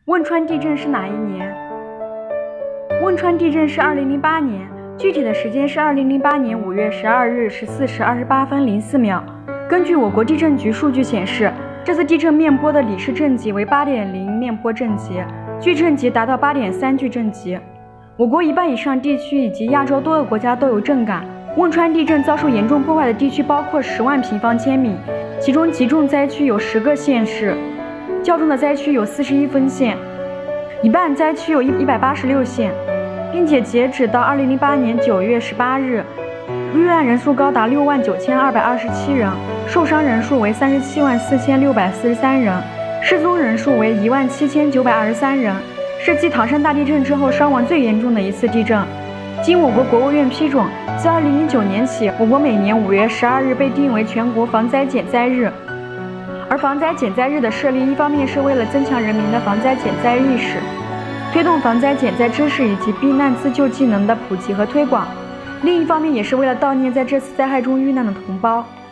汶川地震是哪一年？汶川地震是2008年，具体的时间是2008年5月12日14时28分04秒。根据我国地震局数据显示，这次地震面波的里氏震级为8.0面波震级，矩震级达到8.3矩震级。我国1半以上地区以及亚洲多个国家都有震感。汶川地震遭受严重破坏的地区包括10万平方千米，其中极重灾区有10个县市，较重的灾区有41分县，一半灾区有186县，并且截止到2008年9月18日，遇难人数高达69227人，受伤人数为374643人，失踪人数为17923人，是继唐山大地震之后伤亡最严重的一次地震。经我国国务院批准，自2009年起，我国每年5月12日被定为全国防灾减灾日。而防灾减灾日的设立，一方面是为了增强人民的防灾减灾意识，推动防灾减灾知识以及避难自救技能的普及和推广；另一方面也是为了悼念在这次灾害中遇难的同胞。